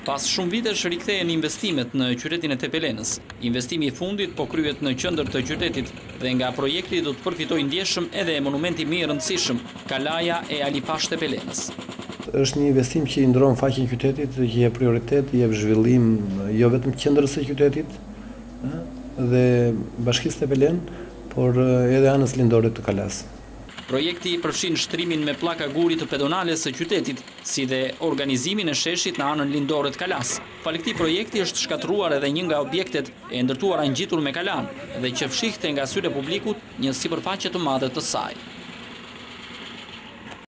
Pas shumë vitesh rikthehen investimet në qytetin e Tepelenës. Investimi i fundit po kryhet në qendër të qytetit dhe nga projekti do të përfitojë ndjeshëm edhe monumenti më i rëndësishëm, Kalaja e Alipash Tepelenës. Është një investim që i ndron faqen e qytetit, që jep prioritet, jep zhvillim jo vetëm qendrës së qytetit dhe bashkisë Tepelenë, por edhe anës lindore të Kalas. Projekti përfshin shtrimin me pllaka guri të pedonale së qytetit, si dhe organizimin e sheshit në anën lindore të Kalas. Fal këtij projekti është shkatëruar edhe një nga objektet e ndërtuara ngjitur me Kalane dhe që fshihte nga syri i publikut një sipërfaqe të madhe të saj.